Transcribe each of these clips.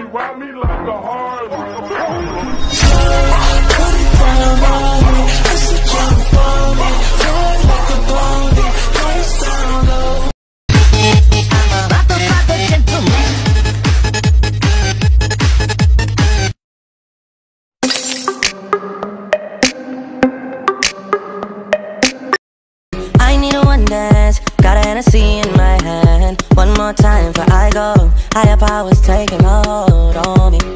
Rewind me like a hard I need a one dance, got a Hennessy in my hand. One more time before I go, higher powers taking a hold on me.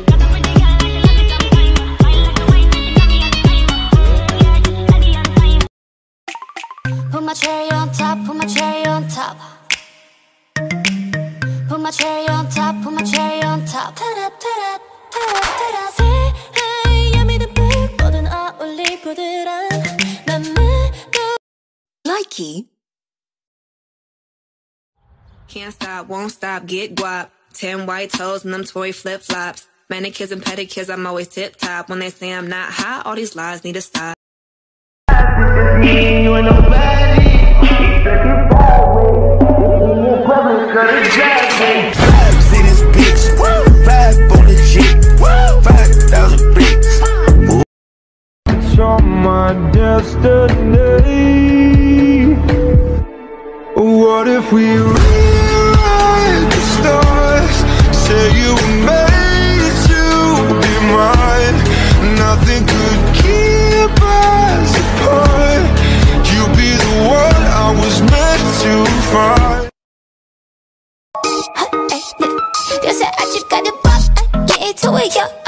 Put my cherry on top, put my cherry on top. Put my cherry on top, put my cherry on top. Ta-da, ta-da, ta-da, ta-da. 새하얀 빛 모든 어울리 부드러운 맘으로. Likey. Can't stop, won't stop, get guap. 10 white toes and them Tory flip-flops. Manicures and pedicures, I'm always tip-top. When they say I'm not hot, all these lies need to stop. you ain't nobody. See this bitch, 5 on the Jeep, 5,000 bricks. It's on my destiny. What if we rewrite the stars? Say you were made to be mine. Nothing could keep us apart. You be the one I was meant to find. You said I just got the pop, get into it, yo.